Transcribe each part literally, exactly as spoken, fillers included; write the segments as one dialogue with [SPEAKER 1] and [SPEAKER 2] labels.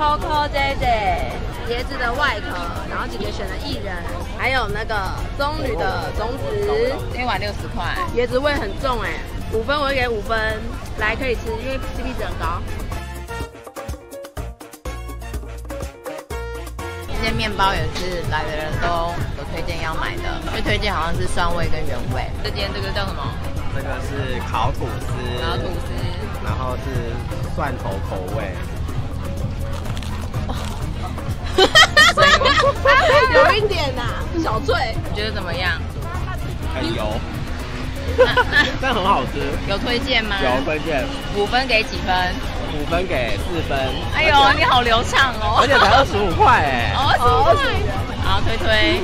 [SPEAKER 1] Coco J J 椰子的外壳，然后姐姐选了薏仁，还有那个棕榈的种子，
[SPEAKER 2] 一碗六十块。
[SPEAKER 1] 椰子味很重哎，五分我会给五分，来可以吃，因为 C P 值很高。
[SPEAKER 2] 这些面包也是来的人都有推荐要买的，最推荐好像是酸味跟原味。这间这个叫什么？
[SPEAKER 3] 这个是烤吐司，
[SPEAKER 2] 烤吐司，
[SPEAKER 3] 然后是蒜头口味。
[SPEAKER 1] 有一点呐、啊，小脆，
[SPEAKER 2] 你觉得怎么样？
[SPEAKER 3] 很油，但很好吃。
[SPEAKER 2] 有推荐吗？
[SPEAKER 3] 有推荐。
[SPEAKER 2] 五分给几分？
[SPEAKER 3] 五分给四分。
[SPEAKER 2] 哎呦，你好流畅哦！
[SPEAKER 3] 而且才二十五块哎。
[SPEAKER 2] 哦，二十五块。好，推推。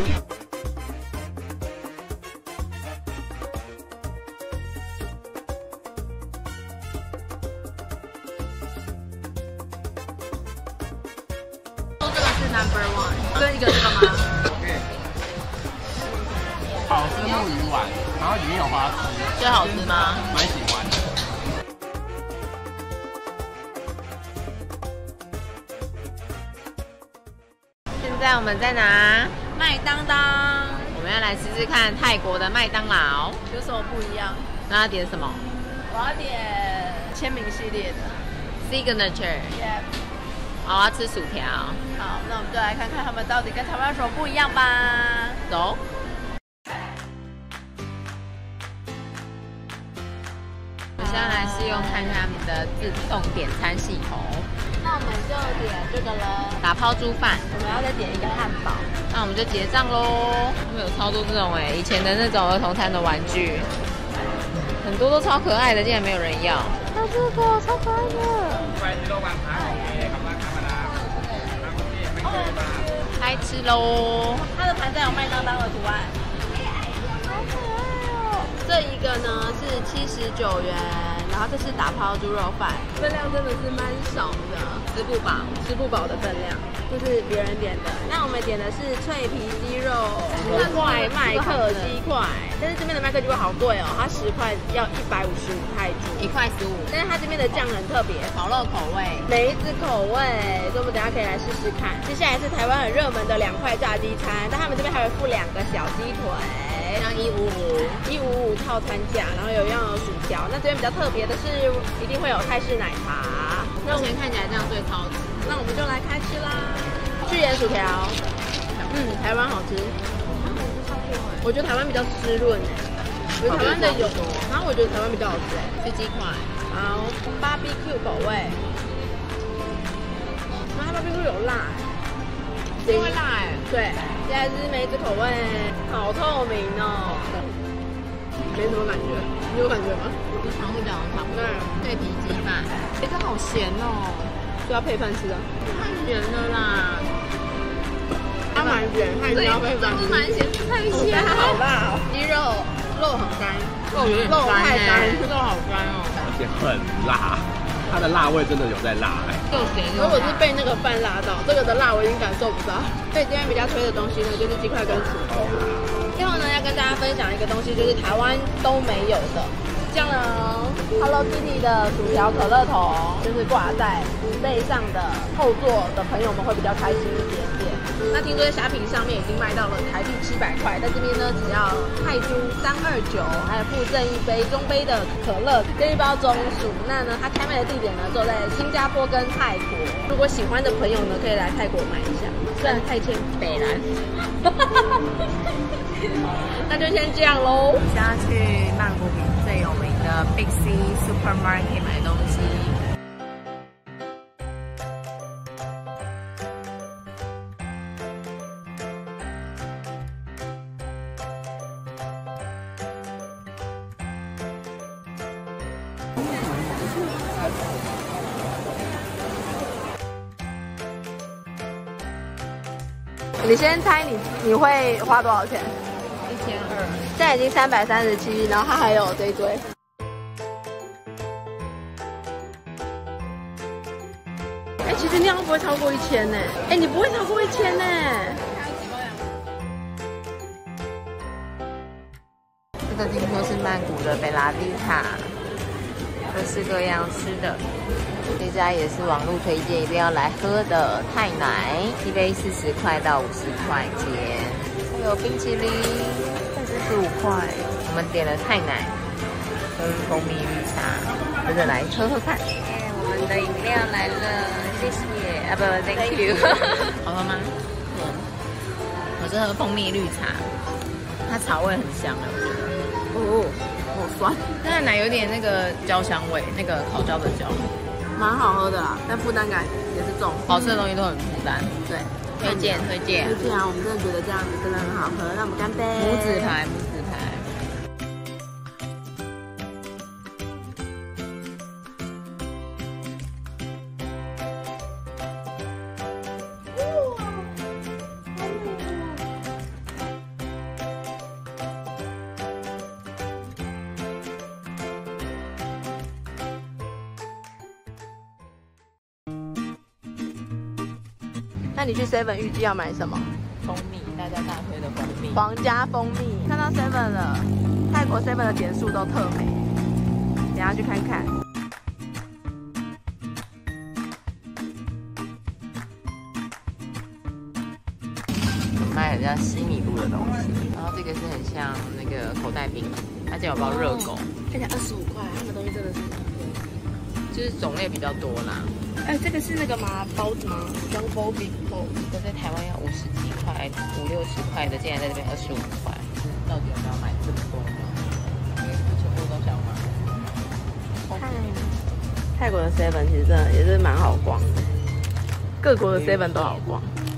[SPEAKER 1] 这个是 number one， 跟一个这个吗？
[SPEAKER 3] 好吃木鱼丸，然后里面有花枝，
[SPEAKER 2] 这好吃吗？
[SPEAKER 3] 蛮喜欢的。
[SPEAKER 2] 现在我们在哪？
[SPEAKER 1] 麦当当，
[SPEAKER 2] 我们要来试试看泰国的麦当劳，
[SPEAKER 1] 有什么不一样？
[SPEAKER 2] 那要点什么？
[SPEAKER 1] 我要点签名系列的
[SPEAKER 2] Signature。好，我要吃薯条。
[SPEAKER 1] 好，那我们就来看看他们到底跟台湾有什么不一样吧。
[SPEAKER 2] 走。我现在来试用看看他们的自动点餐系统。
[SPEAKER 1] 那我们就点这个了，
[SPEAKER 2] 打抛猪饭。
[SPEAKER 1] 我们要再点一个汉堡。
[SPEAKER 2] 那我们就结账喽。他们有超多这种哎、欸，以前的那种儿童餐的玩具，很多都超可爱的，竟然没有人要。那这个超可爱的。开吃喽！
[SPEAKER 1] 它的盘上有麦当当的图案，好可爱哦！这一个呢是七十九元，然后这是打抛猪肉饭，分量真的是蛮少的，吃不饱，吃不饱的分量。这是别人点的，那我们点的是脆皮鸡肉五块麦克鸡块，但是这边的麦克鸡块好贵哦，它十块要一百五十五泰铢，
[SPEAKER 2] 一块十五。
[SPEAKER 1] 但是它这边的酱很特别，
[SPEAKER 2] 烤肉口味，
[SPEAKER 1] 梅子口味，所以我们等一下可以来试试看。接下来是台湾很热门的两块炸鸡餐，但他们这边还会附两个小鸡腿，
[SPEAKER 2] 这样一五五，
[SPEAKER 1] 一五五套餐价，然后有一样有薯条。那这边比较特别的是，一定会有泰式奶茶。
[SPEAKER 2] 目前看起来这样最超值。
[SPEAKER 1] 那我们就来开吃啦！巨盐薯条，嗯，台湾好吃。我觉得台湾比较湿润哎，我觉得台湾的有，然后我觉得台湾比较好吃哎。
[SPEAKER 2] 是鸡块，
[SPEAKER 1] 好 ，B B Q 口味，然后它 B B Q 有辣哎，
[SPEAKER 2] 这会辣哎。
[SPEAKER 1] 对，现在是梅子口味，好透明哦，没什么感觉，你有感觉吗？
[SPEAKER 2] 就糖度讲的差不多。
[SPEAKER 1] 对，
[SPEAKER 2] 脆皮鸡饭，哎，这好咸哦，
[SPEAKER 1] 就要配饭吃啊。
[SPEAKER 2] 太咸了啦。
[SPEAKER 1] 它蛮咸，它一定要配饭吃。
[SPEAKER 2] 蛮咸，太咸了。
[SPEAKER 1] 好辣哦，鸡肉肉很干，
[SPEAKER 2] 肉有点
[SPEAKER 1] 肉太干，
[SPEAKER 2] 肉好干哦，
[SPEAKER 3] 而且很辣，它的辣味真的有在辣哎、
[SPEAKER 2] 又咸又
[SPEAKER 1] 所以我是被那个饭辣到，这个的辣我已经感受不到。所以这边比较推的东西呢，就是鸡块跟薯条。最后呢，要跟大家分享一个东西，就是台湾都没有的。像呢 Hello Kitty 的薯条可乐桶，就是挂在背上的后座的朋友们会比较开心一点点。那听说在虾皮上面已经卖到了台币七百块，在这边呢只要泰铢三二九，还有附赠一杯中杯的可乐跟一包中薯。那呢，它开卖的地点呢就在新加坡跟泰国。如果喜欢的朋友呢，可以来泰国买一下，虽然太欠北兰。那就先这样喽。
[SPEAKER 2] 现在去曼谷最有名的 Big C Supermarket 买东西。
[SPEAKER 1] 你先猜你你会花多少钱？
[SPEAKER 2] 一千二，
[SPEAKER 1] 现在已经三百三十七，然后它还有这一堆。哎，其实那样不会超过一千呢。哎，你不会超过一千呢。
[SPEAKER 2] 这个听说是曼谷的贝拉蒂塔，各式各样吃的。 这家也是网络推荐，一定要来喝的泰奶，一杯四十块到五十块钱。还有冰淇淋，才四十五块。我们点了泰奶跟蜂蜜绿茶，跟着来喝喝看。我们的饮料来了，谢谢啊，不 ，Thank you。好喝吗？嗯，我是喝蜂蜜绿茶，它茶味很香啊，我觉得。哦，好酸。那奶有点那个焦香味，那个烤焦的焦，
[SPEAKER 1] 蛮好喝的啦，但负担感也是重。
[SPEAKER 2] 好吃的东西都很负担。对，推荐推荐。
[SPEAKER 1] 推荐啊！我们真的觉得这样子真的很好喝，那我们干杯！
[SPEAKER 2] 母子牌，母子牌。
[SPEAKER 1] 那你去 seven 预计要买什么？
[SPEAKER 2] 蜂蜜，大家大推的蜂蜜。
[SPEAKER 1] 皇家蜂蜜，看到 seven 了，泰国 seven 的点数都特美，等下去看看。
[SPEAKER 2] 卖很像西米露的东西，然后这个是很像那个口袋饼，它这有包热狗，
[SPEAKER 1] 而且二十五块，他们东西真的是很贵，
[SPEAKER 2] 就是种类比较多啦。
[SPEAKER 1] 哎，这个是那个吗？包子吗？中包饼包，
[SPEAKER 2] 这在台湾要五十几块、五六十块的，竟然在这边二十五块，到底要不要买这么多呢？全部都想买。
[SPEAKER 1] 泰泰国的 seven 其实真的也是蛮好逛的，各国的 seven 都好逛。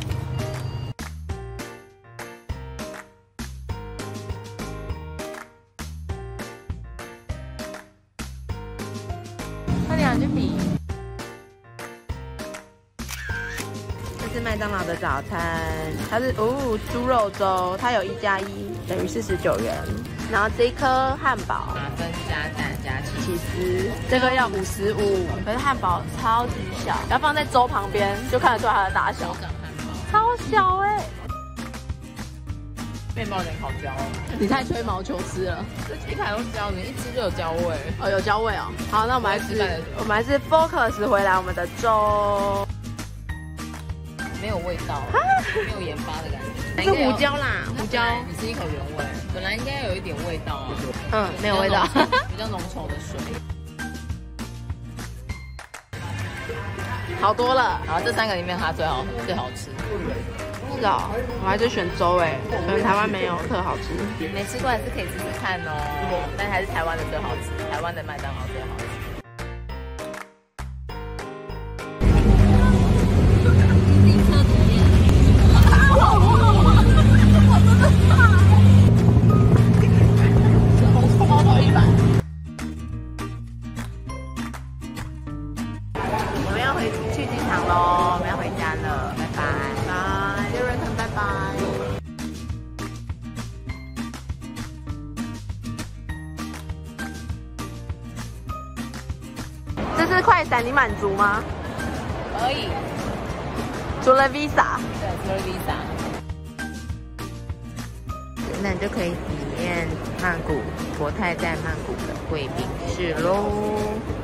[SPEAKER 2] 快点去比。
[SPEAKER 1] 这是麦当劳的早餐，它是哦猪肉粥，它有一加一等于四十九元。然后这一颗汉堡，
[SPEAKER 2] 马芬加蛋加起
[SPEAKER 1] 起司，这个要五十五，可是汉堡超级小，要放在粥旁边就看得出来它的大小，超小哎、欸。
[SPEAKER 2] 面包有点烤焦了，
[SPEAKER 1] 你太吹毛求疵了，
[SPEAKER 2] 这一排都焦，你一吃就有焦味。
[SPEAKER 1] 哦，有焦味哦。好，那我们还是我们还是 focus 回来我们的粥。
[SPEAKER 2] 没有味道，没有研发的感觉。
[SPEAKER 1] 是胡椒啦，胡椒。
[SPEAKER 2] 你吃一口原味，本来应该有一点味道啊。
[SPEAKER 1] 嗯，没有味道，
[SPEAKER 2] 比较浓稠的水。
[SPEAKER 1] 好多了。
[SPEAKER 2] 然后这三个里面它最好最好吃。
[SPEAKER 1] 是哦，我还是选粥哎，可能台湾没有特好吃。
[SPEAKER 2] 没吃过还是可以试试看哦，但还是台湾的最好吃，台湾的麦当劳最好吃。
[SPEAKER 1] 我们要回去机场喽，我们要回家了，拜拜，拜，六人腾，拜拜。这是快闪，你满足吗？
[SPEAKER 2] 可以，
[SPEAKER 1] 除了 Visa，
[SPEAKER 2] 对，除了 Visa。
[SPEAKER 1] 那你就可以体验曼谷国泰在曼谷的贵宾室喽。